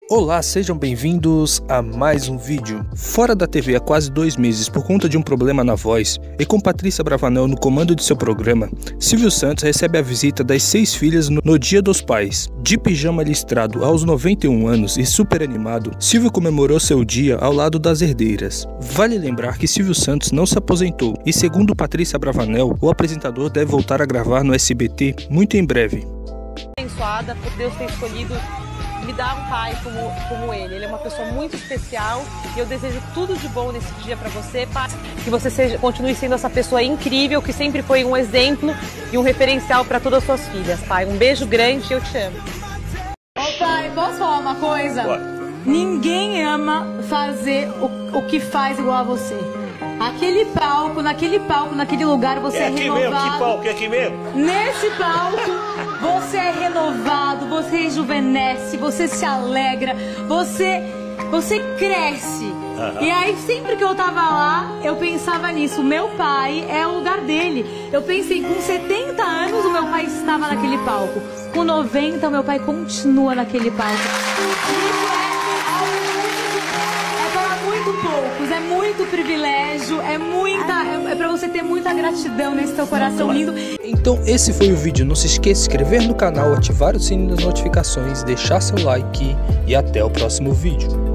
Olá, sejam bem-vindos a mais um vídeo. Fora da TV há quase 2 meses por conta de um problema na voz, e com Patrícia Bravanel no comando de seu programa, Silvio Santos recebe a visita das 6 filhas no Dia dos Pais. De pijama listrado aos 91 anos e super animado, Silvio comemorou seu dia ao lado das herdeiras. Vale lembrar que Silvio Santos não se aposentou e, segundo Patrícia Bravanel, o apresentador deve voltar a gravar no SBT muito em breve. Abençoada por Deus ter escolhido me dar um pai como ele. Ele é uma pessoa muito especial e eu desejo tudo de bom nesse dia para você, pai. Que você continue sendo essa pessoa incrível, que sempre foi um exemplo e um referencial para todas as suas filhas, pai. Um beijo grande e eu te amo. Ô pai, posso falar uma coisa? Pode. Ninguém ama fazer o que faz igual a você. Naquele palco, naquele lugar, você é renovado. Mesmo? Que palco? É aqui mesmo? Nesse palco, você é renovado, você rejuvenesce, você se alegra, você cresce. E aí, sempre que eu tava lá, eu pensava nisso. Meu pai é o lugar dele. Eu pensei, com 70 anos, o meu pai estava naquele palco. Com 90, o meu pai continua naquele palco. Poucos, é muito privilégio, é pra você ter muita gratidão nesse teu coração lindo. Então esse foi o vídeo, não se esqueça de se inscrever no canal, ativar o sininho das notificações, deixar seu like e até o próximo vídeo.